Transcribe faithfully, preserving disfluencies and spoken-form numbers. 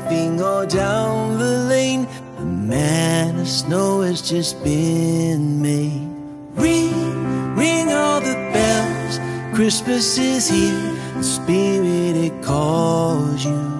driving all down the lane, a man of snow has just been made. Ring, ring all the bells, Christmas is here, the spirit it calls you.